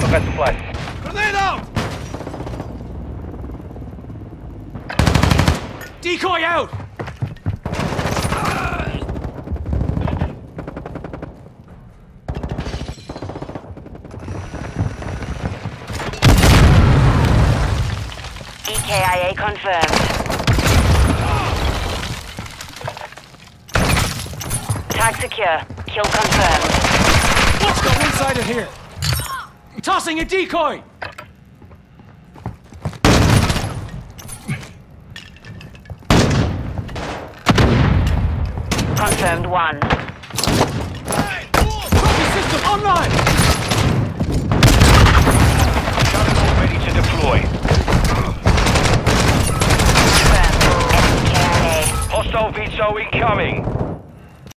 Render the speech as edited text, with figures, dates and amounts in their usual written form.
Press to fly. Grenade out! Decoy out! EKIA confirmed. Tag secure. Kill confirmed. Let's go inside of here. Tossing a decoy! Confirmed 1. Copy system online! Juggernaut ready to deploy. Confirmed. EKIA. Hostile VTOL incoming.